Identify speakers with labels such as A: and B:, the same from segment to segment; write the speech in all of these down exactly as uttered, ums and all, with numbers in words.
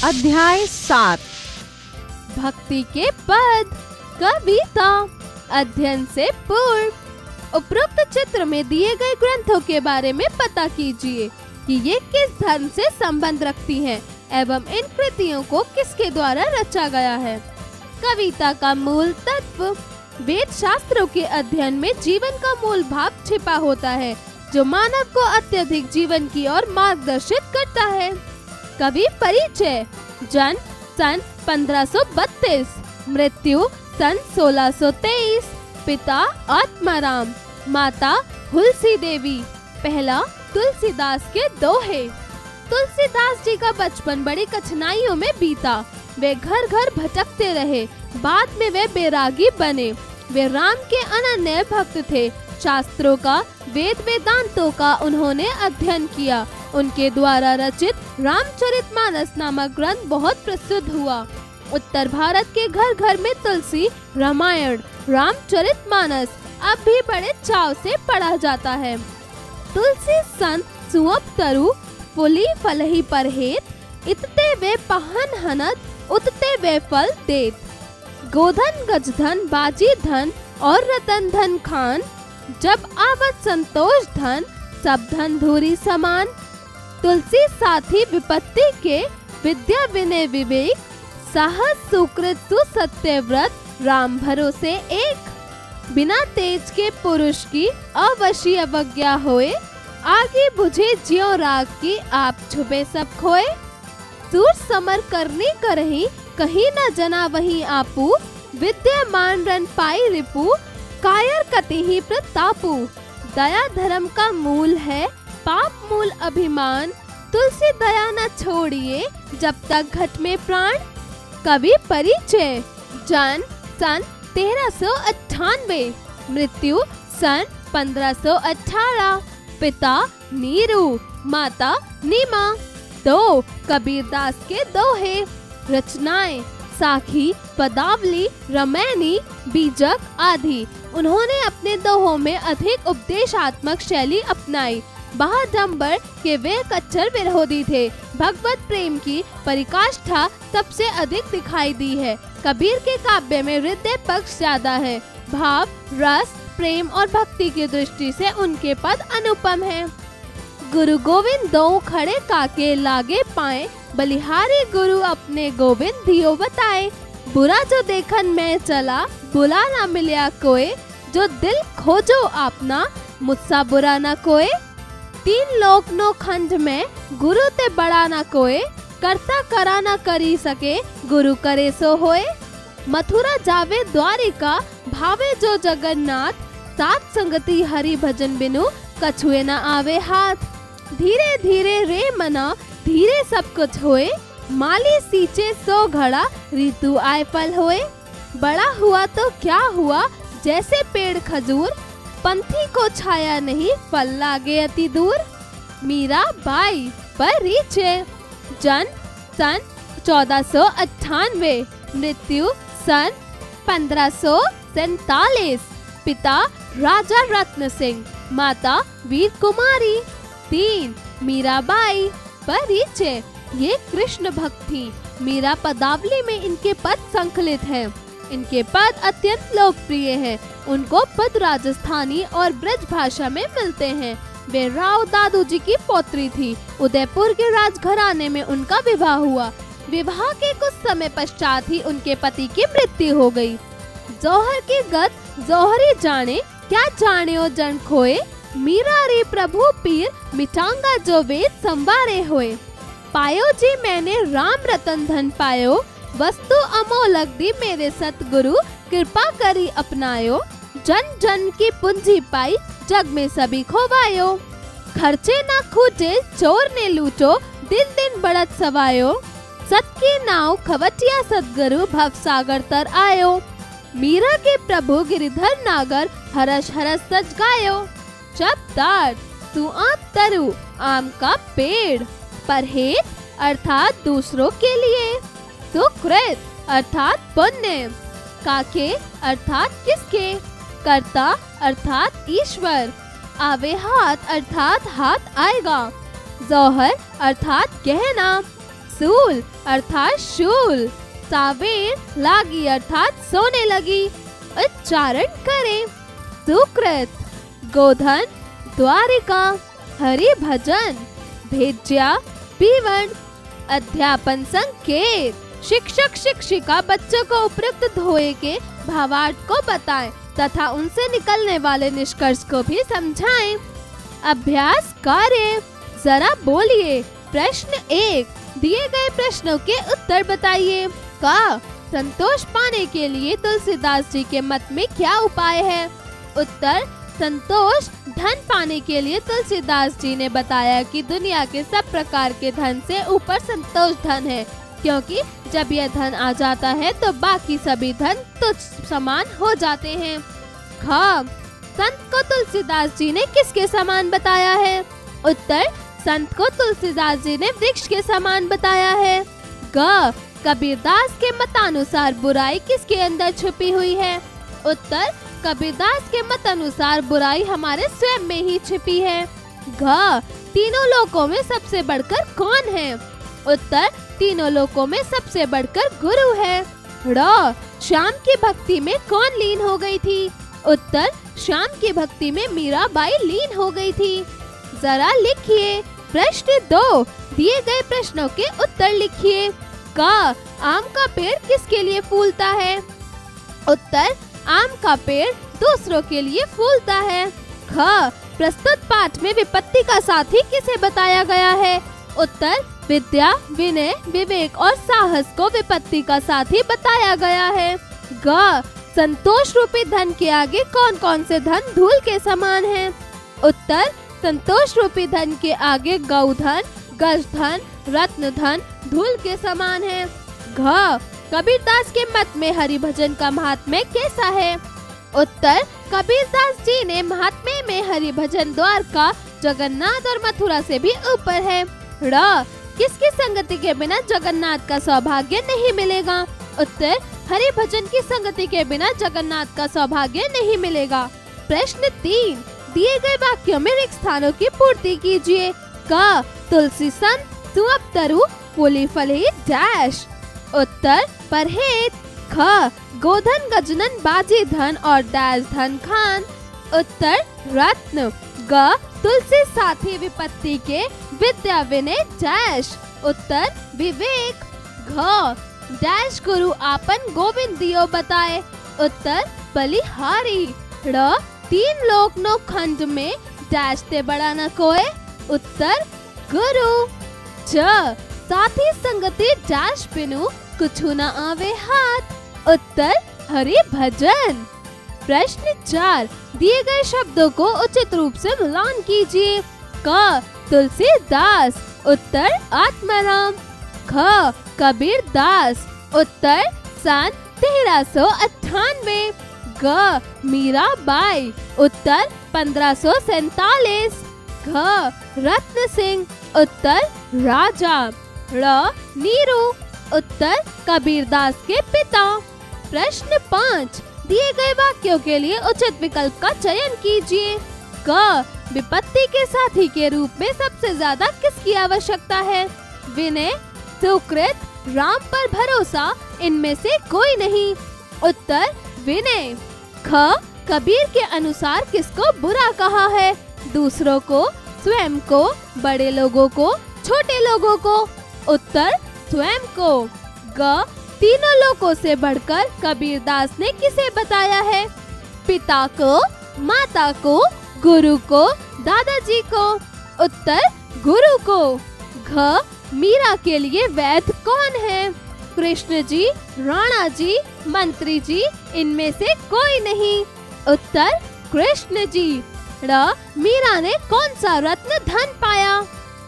A: अध्याय सात। भक्ति के पद। कविता। अध्ययन से पूर्व उपरोक्त चित्र में दिए गए ग्रंथों के बारे में पता कीजिए कि ये किस धर्म से संबंध रखती हैं एवं इन कृतियों को किसके द्वारा रचा गया है। कविता का मूल तत्व। वेद शास्त्रों के अध्ययन में जीवन का मूल भाव छिपा होता है जो मानव को अत्यधिक जीवन की ओर मार्गदर्शित करता है। कवि परिचय। जन्म सन पंद्रह सौ बत्तीस, मृत्यु सन सोलह सौ तेईस। पिता आत्माराम, माता हुलसी देवी। पहला तुलसीदास के दोहे। तुलसीदास जी का बचपन बड़ी कठिनाइयों में बीता। वे घर घर भटकते रहे। बाद में वे बैरागी बने। वे राम के अनन्य भक्त थे। शास्त्रों का, वेद वेदांतों का उन्होंने अध्ययन किया। उनके द्वारा रचित रामचरितमानस नामक ग्रंथ बहुत प्रसिद्ध हुआ। उत्तर भारत के घर घर में तुलसी रामायण, रामचरितमानस अब भी बड़े चाव से पढ़ा जाता है। तुलसी संत सुअप तरु फुली फलही परहेत, इतते वे पहन हनत, उतते वे फल देत। गोधन गजधन बाजी धन और रतन धन खान, जब आवत संतोष धन सब धन धूरी समान। तुलसी साथी विपत्ति के, विद्या विनय विवेक, साहस सुकृत सुसत्य व्रत, राम भरोसे एक। बिना तेज के पुरुष की अवश्य अवज्ञा होए, आगे बुझे ज्यों राग की आप छुपे सब खोए। सूर समर करने करही, कहीं न जना वहीं आपू, विद्यमान रन पाई रिपु, कायर कति ही प्रतापु। दया धर्म का मूल है, पाप मूल अभिमान, तुलसी दया न छोड़िए जब तक घट में प्राण। कवि परिचय। जन्म सन तेरह सौ अट्ठानवे, मृत्यु सन पंद्रह सौ अठारह। पिता नीरू, माता नीमा। दो कबीरदास के दोहे। रचनाएं साखी, पदावली, रमैनी, बीजक आदि। उन्होंने अपने दोहों में अधिक उपदेशात्मक शैली अपनाई। बहादंबर के वे कच्चर विरोधी थे। भगवत प्रेम की परिकाष्ठा सबसे अधिक दिखाई दी है। कबीर के काव्य में हृदय पक्ष ज्यादा है। भाव, रस, प्रेम और भक्ति की दृष्टि से उनके पद अनुपम हैं। गुरु गोविंद दो खड़े काके लागे पाए, बलिहारी गुरु अपने गोविंद धियो बताए। बुरा जो देखन में चला, बुला ना मिलया कोई, जो दिल खोजो आपना, मुझसा बुरा ना कोई। तीन लोक नो खंड में, गुरु ते बड़ा ना कोई, करता करा ना करी सके, गुरु करे सो होए। मथुरा जावे द्वारिका, भावे जो जगन्नाथ, सात संगति हरि भजन बिनु, कछुए न आवे हाथ। धीरे धीरे रे मना, धीरे सब कुछ होए, माली सींचे सो घड़ा, ऋतु आए फल होए। बड़ा हुआ तो क्या हुआ, जैसे पेड़ खजूर, पंथी को छाया नहीं, फल लागे अति दूर। मीरा बाई परिचय। जन्म सन चौदह सौ अट्ठानवे, मृत्यु सन पंद्रह सौ सैतालीस। पिता राजा रत्न सिंह, माता वीर कुमारी। तीन मीराबाई परिचय। ये कृष्ण भक्त थी। मीरा पदावली में इनके पद संकलित हैं। इनके पद अत्यंत लोकप्रिय हैं। उनको पद राजस्थानी और ब्रज भाषा में मिलते हैं। वे राव दादू जी की पौत्री थी। उदयपुर के राजघराने में उनका विवाह हुआ। विवाह के कुछ समय पश्चात ही उनके पति की मृत्यु हो गई। जौहर की गत जौहरी जाने, क्या जाने ओ जन खोए, मीरा रे प्रभु पीर, मिटांगा जो वेद संवारे होए। पायो जी मैंने राम रतन धन पायो, वस्तु अमोलक दी मेरे सतगुरु, कृपा करी अपनायो। जन जन की पूंजी पाई, जग में सभी खोवायो। खर्चे ना खूटे, चोर ने लूटो, दिन दिन बढ़त सवायो। सत की नाव खवटिया सतगुरु, भव सागर तर आयो। मीरा के प्रभु गिरिधर नागर, हरस हरस सज गायो। शब्दार्थ। सुआप तरु, आम का पेड़। परहेत अर्थात दूसरों के लिए। सुकृत अर्थात पुण्य। काके अर्थात किसके। कर्ता अर्थात ईश्वर। आवे हाथ अर्थात हाथ आएगा। जौहर अर्थात गहना। सूल अर्थात शूल। सावेर लागी अर्थात सोने लगी। उच्चारण करें। सुकृत गोधन द्वारिका। हरि भजन भेज्या पीवन। अध्यापन संकेत शिक्षक शिक्षिका बच्चों को उपयुक्त ध्योय के भावार्थ को बताएं तथा उनसे निकलने वाले निष्कर्ष को भी समझाएं। अभ्यास कार्य। जरा बोलिए। प्रश्न एक, दिए गए प्रश्नों के उत्तर बताइए। का संतोष पाने के लिए तुलसीदास जी के मत में क्या उपाय है? उत्तर, संतोष धन पाने के लिए तुलसीदास जी ने बताया कि दुनिया के सब प्रकार के धन से ऊपर संतोष धन है, क्योंकि जब यह धन आ जाता है तो बाकी सभी धन तुच्छ समान हो जाते हैं। ख, संत को तुलसीदास जी ने किसके समान बताया है? उत्तर, संत को तुलसीदास जी ने वृक्ष के समान बताया है। ग, कबीरदास के मतानुसार बुराई किसके अंदर छुपी हुई है? उत्तर, कबीरदास के मत अनुसार बुराई हमारे स्वयं में ही छिपी है। घ, तीनों लोकों में सबसे बढ़कर कौन है? उत्तर, तीनों लोकों में सबसे बढ़कर गुरु है। ड़, श्याम की भक्ति में कौन लीन हो गई थी? उत्तर, श्याम की भक्ति में मीराबाई लीन हो गई थी। जरा लिखिए। प्रश्न दो, दिए गए प्रश्नों के उत्तर लिखिए। क, आम का पेड़ किसके लिए फूलता है? उत्तर, आम का पेड़ दूसरों के लिए फूलता है। ख, प्रस्तुत पाठ में विपत्ति का साथी किसे बताया गया है? उत्तर, विद्या, विनय, विवेक और साहस को विपत्ति का साथी बताया गया है। ग, संतोष रूपी धन के आगे कौन कौन से धन धूल के समान हैं? उत्तर, संतोष रूपी धन के आगे गौधन, गजधन, रत्न धन धूल के समान है। घ, कबीरदास के मत में हरि भजन का महात्म्य कैसा है? उत्तर, कबीरदास जी ने महात्म्य में हरि भजन द्वारका, जगन्नाथ और मथुरा से भी ऊपर है। ड़, किसकी संगति के बिना जगन्नाथ का सौभाग्य नहीं मिलेगा? उत्तर, हरि भजन की संगति के बिना जगन्नाथ का सौभाग्य नहीं मिलेगा। प्रश्न तीन, दिए गए वाक्यों में रिक्त स्थानों की पूर्ति कीजिए। क, तुलसी संत, सुअपतरु, फूली फली डैश। उत्तर, परहेत। ख, गोधन गजनन बाजी धन और डैश धन खान। उत्तर, रत्न। ग, तुलसी साथी विपत्ति के, विद्या विनय डैश। उत्तर, विवेक। घ, डैश गुरु आपन गोविंद दियो बताए। उत्तर, बलिहारी। ड़, तीन लोक नो खंड में डैश ते बड़ा न कोय। उत्तर, गुरु। च, साथी संगति डैश बिनु कुछु न आवे हाथ। उत्तर, हरि भजन। प्रश्न चार, दिए गए शब्दों को उचित रूप से मिलान कीजिए। क, तुलसीदास। उत्तर, आत्माराम। ख, कबीरदास। उत्तर, सन तेरह सौ अट्ठानवे। ग, मीराबाई। उत्तर, पंद्रह सौ सैतालीस। घ, रत्न सिंह। उत्तर, राजा। ड़, नीरू। उत्तर, कबीरदास के पिता। प्रश्न पाँच, दिए गए वाक्यों के लिए उचित विकल्प का चयन कीजिए। क, विपत्ति के साथी के रूप में सबसे ज्यादा किसकी आवश्यकता है? विनय, सुकृत, राम पर भरोसा, इनमें से कोई नहीं। उत्तर, विनय। ख, कबीर के अनुसार किसको बुरा कहा है? दूसरों को, स्वयं को, बड़े लोगों को, छोटे लोगों को। उत्तर, स्वयं को। ग, तीनों लोगों से बढ़कर कबीरदास ने किसे बताया है? पिता को, माता को, गुरु को, दादाजी को। उत्तर, गुरु को। घ, मीरा के लिए वैद्य कौन है? कृष्ण जी, राणा जी, मंत्री जी, इनमें से कोई नहीं। उत्तर, कृष्ण जी। ड़, मीरा ने कौन सा रत्न धन पाया?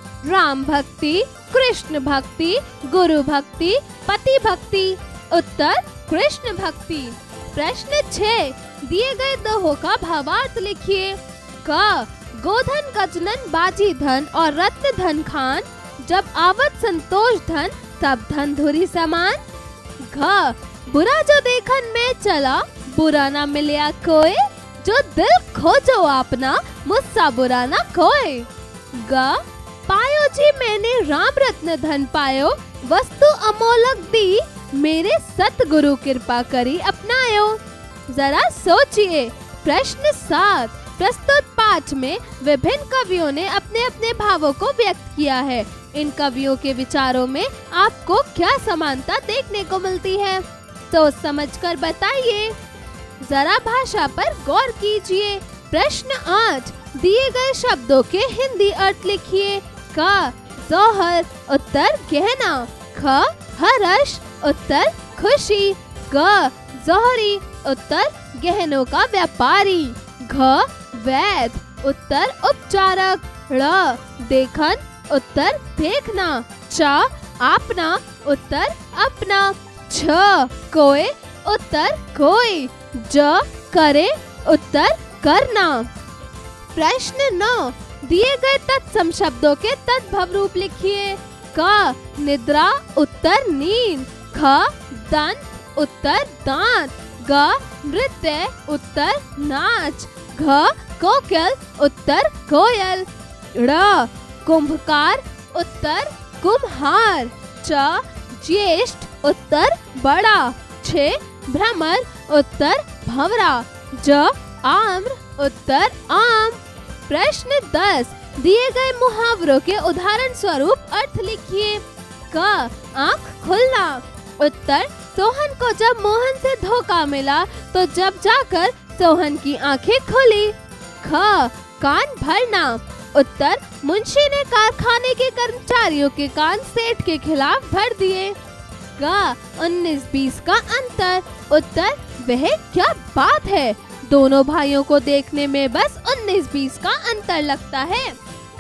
A: राम भक्ति, कृष्ण भक्ति, गुरु भक्ति, पति भक्ति। उत्तर, कृष्ण भक्ति। प्रश्न छह, दिए गए दोहों का भावार्थ लिखिए। क, गोधन गजनन बाजी धन और रत्न धन खान, जब आवत संतोष धन सब धन धुरी समान। घ, बुरा जो देखन में चला, बुरा ना मिलया कोई, जो दिल खोजो अपना, मुझसा बुरा ना कोई। ग, पायो जी मैंने राम रत्न धन पायो, वस्तु अमोलक दी, मेरे सतगुरु कृपा करी अपनायो। जरा सोचिए। प्रश्न सात। प्रस्तुत पाठ में विभिन्न कवियों ने अपने अपने भावों को व्यक्त किया है। इन कवियों के विचारों में आपको क्या समानता देखने को मिलती है? सोच समझकर बताइए। जरा भाषा पर गौर कीजिए। प्रश्न आठ। दिए गए शब्दों के हिंदी अर्थ लिखिए। क जौहर, उत्तर गहना। ख हर्ष, उत्तर खुशी। ग जौहरी, उत्तर गहनों का व्यापारी। घ वैद, उत्तर उपचारक। ड़ देखन, उत्तर देखना। च आपना, उत्तर अपना। छ कोय, उत्तर कोई। ज करे, उत्तर करना। प्रश्न नौ। दिए गए तत्सम शब्दों के तद्भव रूप लिखिए। क निद्रा, उत्तर नींद। ख दंत, उत्तर दांत। ग नृत्य, उत्तर नाच। घ कोकिल, उत्तर कोयल। ड़ कुंभकार, उत्तर कुम्हार। च ज्येष्ठ, उत्तर बड़ा। छ भ्रमर, उत्तर भंवरा। ज आम्र, उत्तर आम। प्रश्न दस। दिए गए मुहावरों के उदाहरण स्वरूप अर्थ लिखिए। क आँख खुलना, उत्तर सोहन को जब मोहन से धोखा मिला तो जब जाकर सोहन की आंखें खुली। ख कान भरना, उत्तर मुंशी ने कारखाने के कर्मचारियों के कान सेठ के खिलाफ भर दिए। ग उन्नीस बीस का अंतर, उत्तर वह क्या बात है, दोनों भाइयों को देखने में बस उन्नीस बीस का अंतर लगता है।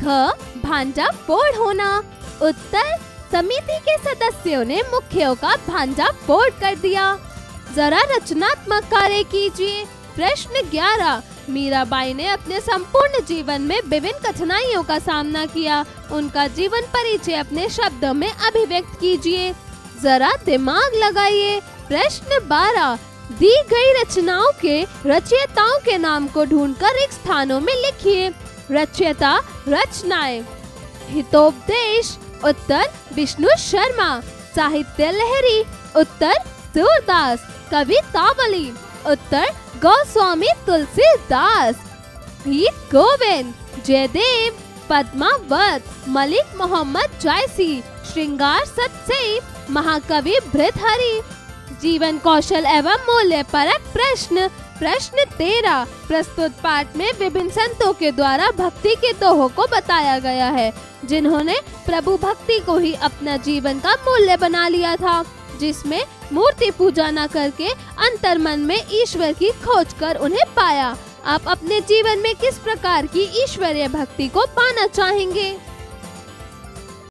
A: ख भांजा फोड़ होना, उत्तर समिति के सदस्यों ने मुखियों का भांजा फोड़ कर दिया। जरा रचनात्मक कार्य कीजिए। प्रश्न ग्यारह। मीराबाई ने अपने संपूर्ण जीवन में विभिन्न कठिनाइयों का सामना किया। उनका जीवन परिचय अपने शब्दों में अभिव्यक्त कीजिए। जरा दिमाग लगाइए। प्रश्न बारह। दी गई रचनाओं के रचयिताओं के नाम को ढूंढकर एक स्थानों में लिखिए। रचयिता, रचनाएं। हितोपदेश, उत्तर विष्णु शर्मा। साहित्य लहरी, उत्तर सूरदास। कवितावली, उत्तर गोस्वामी तुलसीदास। गीत गोविंद, जयदेव। पद्मावत, मलिक मोहम्मद जायसी। श्रृंगार सतसई, महाकवि भृतहरि। जीवन कौशल एवं मूल्य परक प्रश्न। प्रश्न तेरह। प्रस्तुत पाठ में विभिन्न संतों के द्वारा भक्ति के दोहों को बताया गया है, जिन्होंने प्रभु भक्ति को ही अपना जीवन का मूल्य बना लिया था, जिसमें मूर्ति पूजा न करके अंतर्मन में ईश्वर की खोज कर उन्हें पाया। आप अपने जीवन में किस प्रकार की ईश्वरीय भक्ति को पाना चाहेंगे?